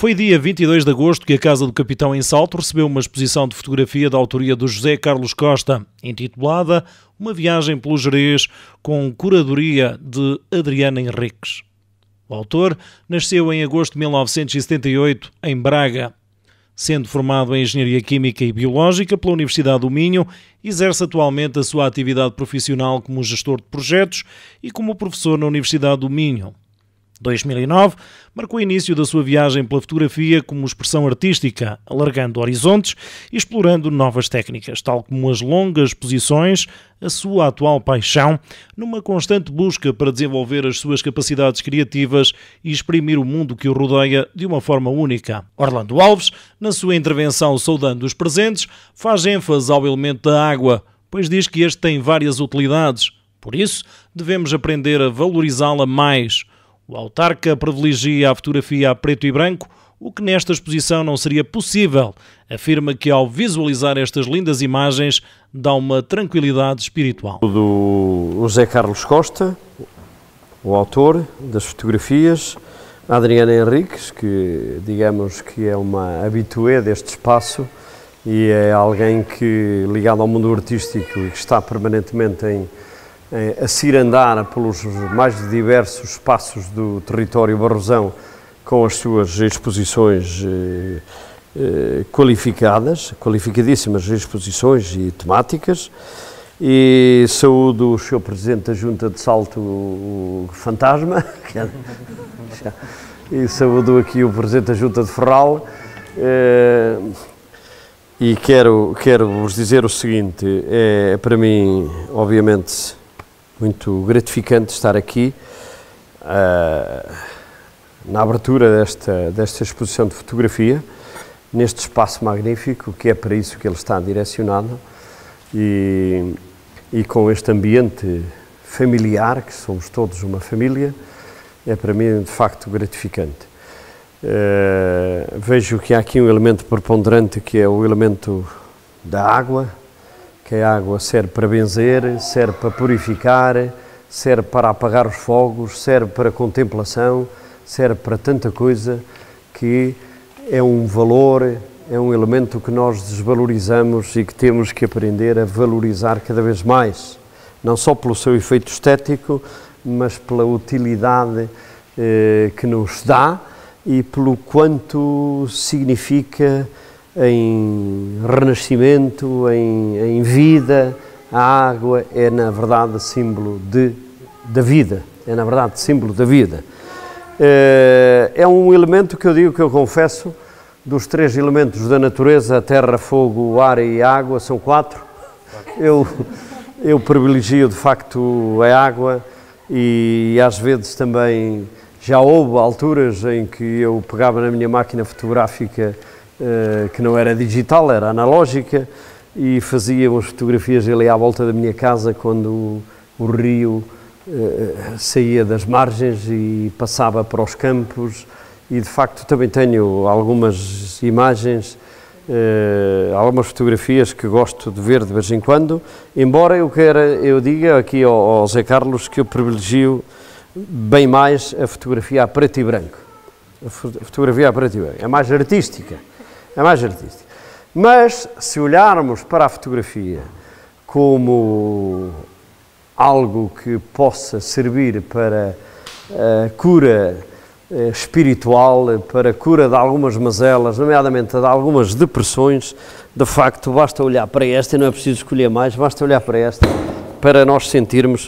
Foi dia 22 de agosto que a Casa do Capitão em Salto recebeu uma exposição de fotografia da autoria do José Carlos Costa, intitulada Uma Viagem pelo Gerês, com curadoria de Adriana Henriques. O autor nasceu em agosto de 1978, em Braga. Sendo formado em Engenharia Química e Biológica pela Universidade do Minho, exerce atualmente a sua atividade profissional como gestor de projetos e como professor na Universidade do Minho. 2009 marcou o início da sua viagem pela fotografia como expressão artística, alargando horizontes e explorando novas técnicas, tal como as longas exposições, a sua atual paixão, numa constante busca para desenvolver as suas capacidades criativas e exprimir o mundo que o rodeia de uma forma única. Orlando Alves, na sua intervenção saudando os presentes, faz ênfase ao elemento da água, pois diz que este tem várias utilidades. Por isso, devemos aprender a valorizá-la mais. O autarca privilegia a fotografia a preto e branco, o que nesta exposição não seria possível. Afirma que ao visualizar estas lindas imagens dá uma tranquilidade espiritual. Do José Carlos Costa, o autor das fotografias, a Adriana Henriques, que digamos que é uma habitué deste espaço e é alguém que, ligado ao mundo artístico e que está permanentemente a cirandar pelos mais diversos espaços do território barrosão com as suas exposições qualificadíssimas exposições e temáticas. E saúdo o Sr. Presidente da Junta de Salto, o Fantasma, e saúdo aqui o Presidente da Junta de Ferral. E quero vos dizer o seguinte, é para mim, obviamente, muito gratificante estar aqui na abertura desta exposição de fotografia, neste espaço magnífico, que é para isso que ele está direcionado, e com este ambiente familiar, que somos todos uma família, é para mim de facto gratificante. Vejo que há aqui um elemento preponderante, que é o elemento da água, que a água serve para benzer, serve para purificar, serve para apagar os fogos, serve para contemplação, serve para tanta coisa, que é um valor, é um elemento que nós desvalorizamos e que temos que aprender a valorizar cada vez mais, não só pelo seu efeito estético, mas pela utilidade que nos dá e pelo quanto significa em renascimento, em vida. A água é na verdade símbolo da vida, é na verdade símbolo da vida. É um elemento que eu digo, que eu confesso, dos 3 elementos da natureza, a terra, fogo, ar e água, são 4. Eu privilegio de facto a água e às vezes também já houve alturas em que eu pegava na minha máquina fotográfica, que não era digital, era analógica, e fazia umas fotografias ali à volta da minha casa quando o rio saía das margens e passava para os campos, e de facto também tenho algumas imagens, algumas fotografias que gosto de ver de vez em quando, embora eu diga aqui ao Zé Carlos que eu privilegio bem mais a fotografia a preto e branco. A fotografia a preto e branco é mais artística. É mais artística. Mas, se olharmos para a fotografia como algo que possa servir para a cura espiritual, para a cura de algumas mazelas, nomeadamente de algumas depressões, de facto, basta olhar para esta, e não é preciso escolher mais, basta olhar para esta, para nós sentirmos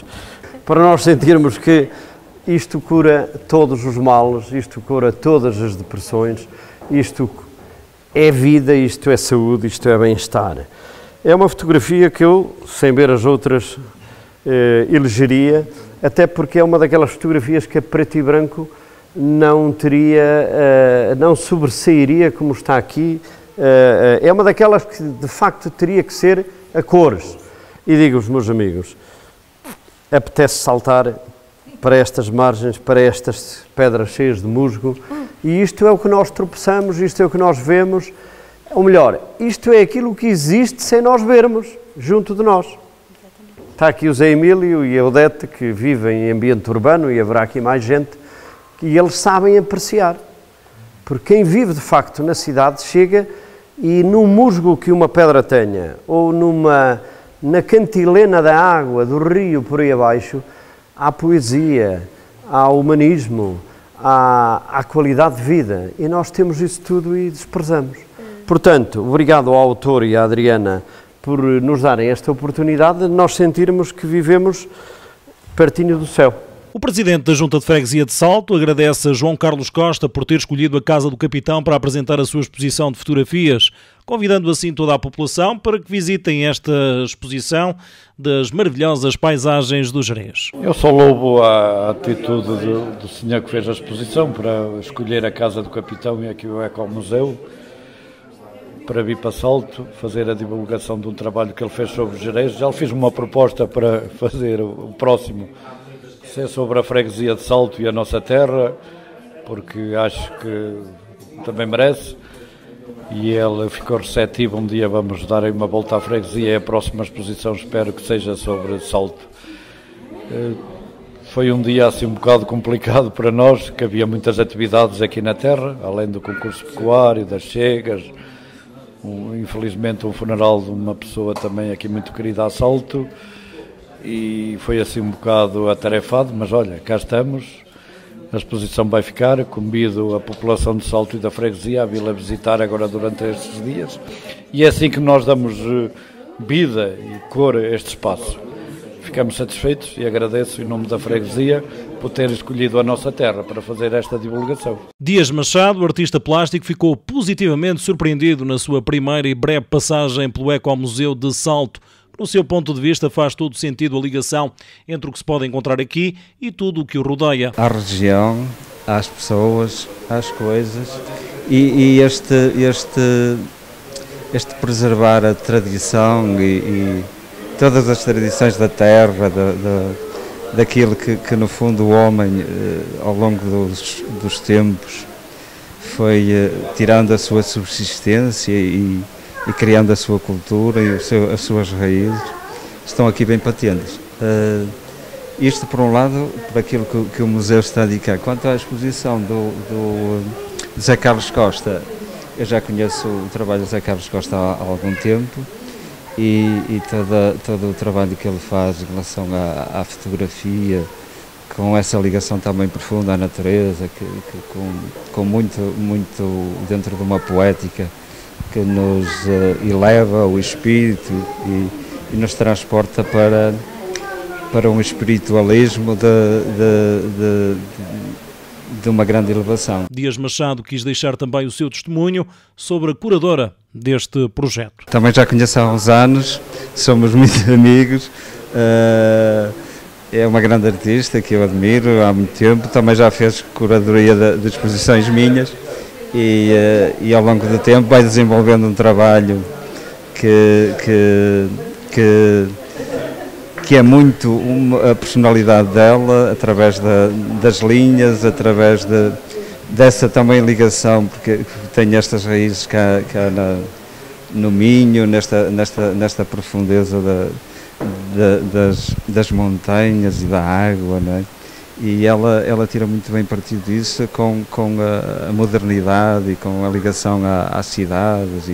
que isto cura todos os males, isto cura todas as depressões, isto é vida, isto é saúde, isto é bem-estar. É uma fotografia que eu, sem ver as outras, elegeria, até porque é uma daquelas fotografias que a preto e branco não sobressairia como está aqui. É uma daquelas que de facto teria que ser a cores. E digo-vos, meus amigos, apetece saltar para estas margens, para estas pedras cheias de musgo, e isto é o que nós tropeçamos, isto é o que nós vemos, ou melhor, isto é aquilo que existe sem nós vermos, junto de nós. Está aqui o Zé Emílio e a Odete, que vivem em ambiente urbano, e haverá aqui mais gente, e eles sabem apreciar. Porque quem vive de facto na cidade chega e num musgo que uma pedra tenha, ou na cantilena da água, do rio por aí abaixo, há poesia, há humanismo, há qualidade de vida, e nós temos isso tudo e desprezamos. Portanto, obrigado ao autor e à Adriana por nos darem esta oportunidade de nós sentirmos que vivemos pertinho do céu. O presidente da Junta de Freguesia de Salto agradece a João Carlos Costa por ter escolhido a Casa do Capitão para apresentar a sua exposição de fotografias, convidando assim toda a população para que visitem esta exposição das maravilhosas paisagens do Gerês. Eu só louvo a atitude do senhor que fez a exposição para escolher a Casa do Capitão e aqui o Ecomuseu, para vir para Salto, fazer a divulgação de um trabalho que ele fez sobre o Gerês. Já lhe fiz uma proposta para fazer o próximo, ser sobre a freguesia de Salto e a nossa terra, porque acho que também merece, e ele ficou receptivo. Um dia vamos dar aí uma volta à freguesia e a próxima exposição espero que seja sobre Salto. Foi um dia assim um bocado complicado para nós, que havia muitas atividades aqui na terra, além do concurso pecuário, das chegas, infelizmente um funeral de uma pessoa também aqui muito querida a Salto, e foi assim um bocado atarefado, mas olha, cá estamos, a exposição vai ficar. Convido a população de Salto e da freguesia a vir-la visitar agora durante estes dias, e é assim que nós damos vida e cor a este espaço. Ficamos satisfeitos e agradeço em nome da freguesia por ter escolhido a nossa terra para fazer esta divulgação. Dias Machado, o artista plástico, ficou positivamente surpreendido na sua primeira e breve passagem pelo Ecomuseu de Salto. No seu ponto de vista, faz todo sentido a ligação entre o que se pode encontrar aqui e tudo o que o rodeia. À região, às pessoas, às coisas, e este preservar a tradição e todas as tradições da terra, daquilo que no fundo o homem, ao longo dos tempos, foi tirando a sua subsistência e criando a sua cultura e as suas raízes, estão aqui bem patentes. Isto, por um lado, por aquilo que o museu está a dedicar. Quanto à exposição do José Carlos Costa, eu já conheço o trabalho do José Carlos Costa há algum tempo, e todo o trabalho que ele faz em relação à fotografia, com essa ligação também profunda à natureza, com muito dentro de uma poética que nos eleva o espírito e nos transporta para um espiritualismo de uma grande elevação. Dias Machado quis deixar também o seu testemunho sobre a curadora deste projeto. Também já conheço há uns anos, somos muito amigos, é uma grande artista que eu admiro há muito tempo, também já fez curadoria de exposições minhas, e ao longo do tempo vai desenvolvendo um trabalho que é muito a personalidade dela, através das linhas, através dessa também ligação, porque tem estas raízes cá no Minho, nesta profundeza das montanhas e da água, não é? E ela tira muito bem partido disso com a modernidade e com a ligação às cidades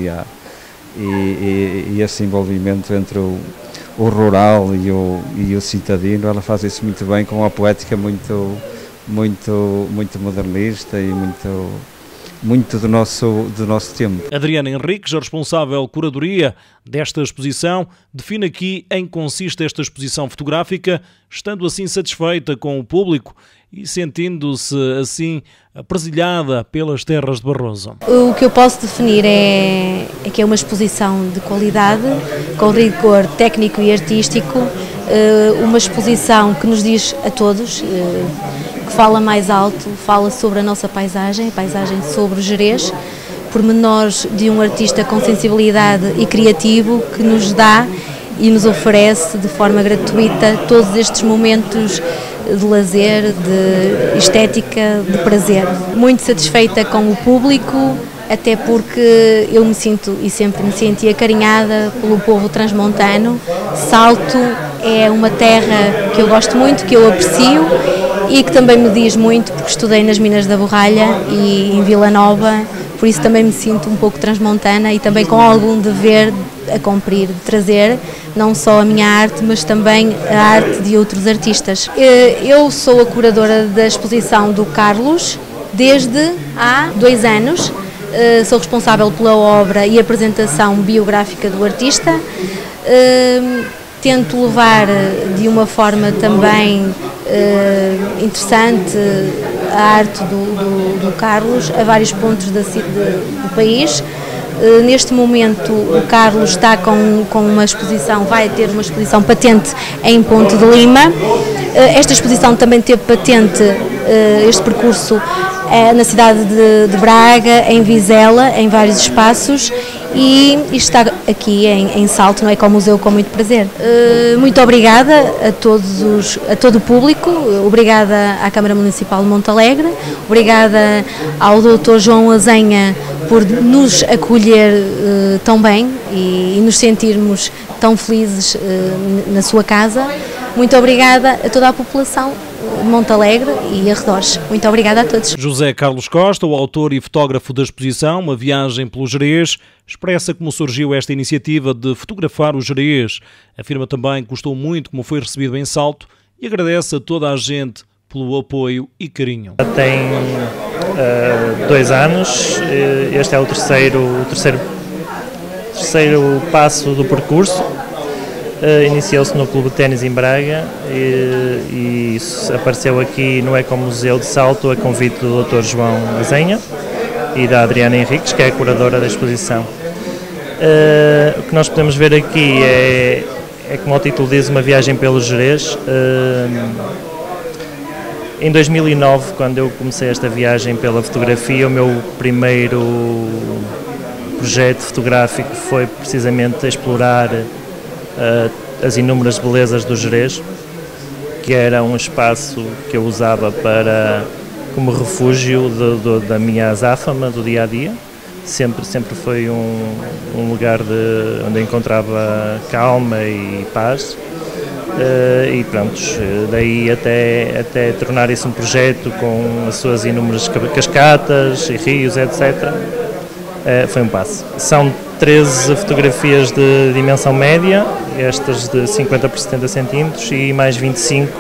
e esse envolvimento entre o rural e o citadino. Ela faz isso muito bem, com uma poética muito modernista e muito do nosso tempo. Adriana Henriques, a responsável curadoria desta exposição, define aqui em que consiste esta exposição fotográfica, estando assim satisfeita com o público e sentindo-se assim apresilhada pelas terras de Barroso. O que eu posso definir é que é uma exposição de qualidade, com rigor técnico e artístico, uma exposição que nos diz a todos, que fala mais alto, fala sobre a nossa paisagem, a paisagem sobre o Gerês, pormenores de um artista com sensibilidade e criativo que nos dá e nos oferece de forma gratuita todos estes momentos de lazer, de estética, de prazer. Muito satisfeita com o público, até porque eu me sinto e sempre me senti acarinhada pelo povo transmontano. Salto é uma terra que eu gosto muito, que eu aprecio e que também me diz muito, porque estudei nas Minas da Borralha e em Vila Nova, por isso também me sinto um pouco transmontana e também com algum dever a cumprir, de trazer não só a minha arte, mas também a arte de outros artistas. Eu sou a curadora da exposição do Carlos desde há 2 anos. Sou responsável pela obra e apresentação biográfica do artista. Tento levar de uma forma também interessante a arte do Carlos a vários pontos do país. Neste momento o Carlos está com uma exposição, vai ter uma exposição patente em Ponte de Lima. Esta exposição também teve patente, este percurso, na cidade de Braga, em Vizela, em vários espaços, e está aqui em Salto, no Ecomuseu, com muito prazer. Muito obrigada a todo o público, obrigada à Câmara Municipal de Montalegre, obrigada ao Dr. João Azenha por nos acolher tão bem e nos sentirmos tão felizes na sua casa. Muito obrigada a toda a população de Montalegre e arredores. Muito obrigada a todos. José Carlos Costa, o autor e fotógrafo da exposição Uma Viagem pelo Gerês, expressa como surgiu esta iniciativa de fotografar o Gerês. Afirma também que gostou muito como foi recebido em Salto e agradece a toda a gente pelo apoio e carinho. Tem 2 anos, este é o terceiro passo do percurso. Iniciou-se no Clube de Ténis em Braga e apareceu aqui no Ecomuseu de Salto a convite do Dr. João Azenha e da Adriana Henriques, que é a curadora da exposição. O que nós podemos ver aqui é como o título diz, Uma Viagem pelo Gerês. Em 2009, quando eu comecei esta viagem pela fotografia, o meu primeiro projeto fotográfico foi precisamente explorar as inúmeras belezas do Gerês, que era um espaço que eu usava como refúgio da minha azáfama do dia-a-dia. Sempre foi um lugar onde eu encontrava calma e paz. E pronto, daí até tornar isso um projeto com as suas inúmeras cascatas e rios, etc. Foi um passo. São 13 fotografias de dimensão média, estas de 50 por 70 centímetros e mais 25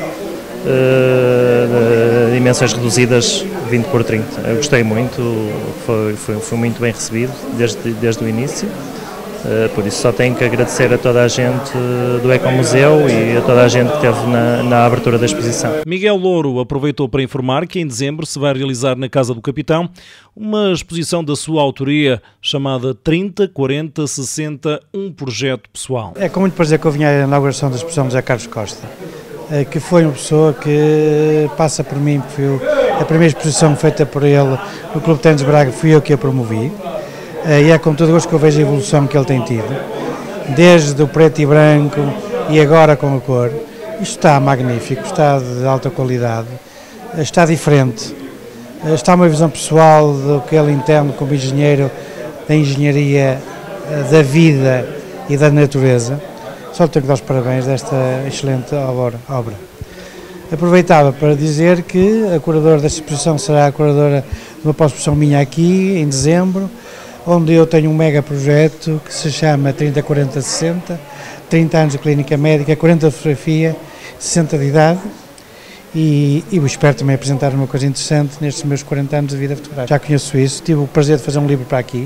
de dimensões reduzidas, 20 por 30. Eu gostei muito, foi muito bem recebido desde o início. Por isso só tenho que agradecer a toda a gente do Ecomuseu e a toda a gente que esteve na abertura da exposição. Miguel Louro aproveitou para informar que em dezembro se vai realizar na Casa do Capitão uma exposição da sua autoria chamada 30, 40, 60, um projeto pessoal. É com muito prazer que eu vim à inauguração da exposição de José Carlos Costa, que foi uma pessoa que passa por mim, porque a primeira exposição feita por ele no Clube de Ténis de Braga fui eu que a promovi. E é com todo gosto que eu vejo a evolução que ele tem tido, desde o preto e branco e agora com a cor. Isto está magnífico, está de alta qualidade, está diferente, está uma visão pessoal do que ele entende como engenheiro da engenharia da vida e da natureza. Só tenho que dar os parabéns desta excelente obra. Aproveitava para dizer que a curadora desta exposição será a curadora de uma pós-exposição minha aqui, em dezembro, onde eu tenho um mega projeto que se chama 30, 40, 60, 30 anos de clínica médica, 40 de fotografia, 60 de idade, e eu espero também apresentar uma coisa interessante nestes meus 40 anos de vida fotográfica. Já conheço isso, tive o prazer de fazer um livro para aqui,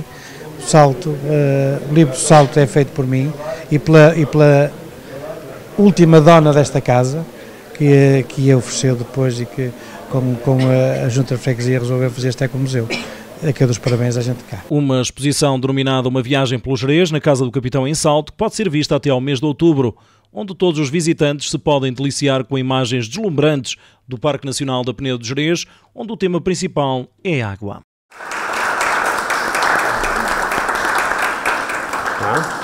o livro do Salto é feito por mim e pela última dona desta casa, que ofereceu depois e que com a Junta de Freguesia resolveu fazer este Ecomuseu. Aqui eu dou os parabéns à gente de cá. Uma exposição denominada Uma Viagem pelo Gerês, na Casa do Capitão em Salto, que pode ser vista até ao mês de outubro, onde todos os visitantes se podem deliciar com imagens deslumbrantes do Parque Nacional da Peneda do Gerês, onde o tema principal é água.